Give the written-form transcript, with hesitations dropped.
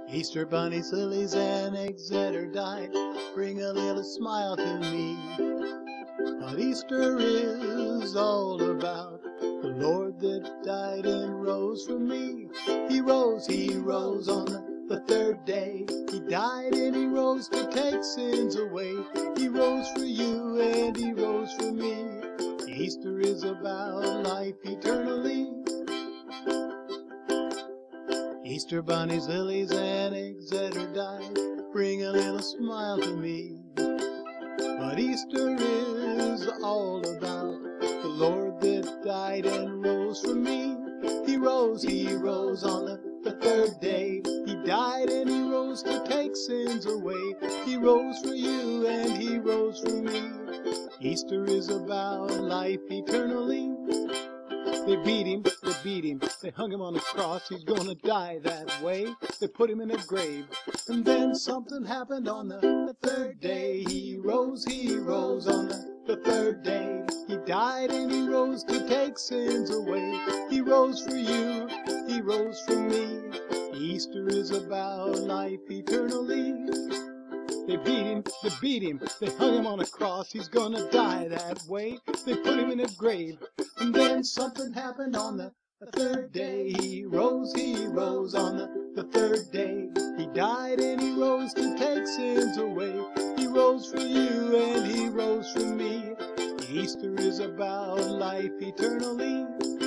Easter bunnies, lilies, and eggs that are dyed bring a little smile to me. But Easter is all about the Lord that died and rose for me. He rose on the third day. He died and he rose to take sins away. He rose for you and he rose for me. Easter is about life eternally. Easter bunnies, lilies, and eggs that are dyed bring a little smile to me. But Easter is all about the Lord that died and rose for me. He rose on the third day. He died and he rose to take sins away. He rose for you and he rose for me. Easter is about life eternally. They beat him, they hung him on a cross. He's gonna die that way. They put him in a grave. And then something happened on the third day. He rose on the third day. He died and he rose to take sins away. He rose for you, he rose for me. Easter is about life eternally. They beat him, they hung him on a cross. He's gonna die that way. They put him in a grave. And then something happened on the third day. He rose on the third day. He died and he rose to take sins away. He rose for you and he rose for me. Easter is about life eternally.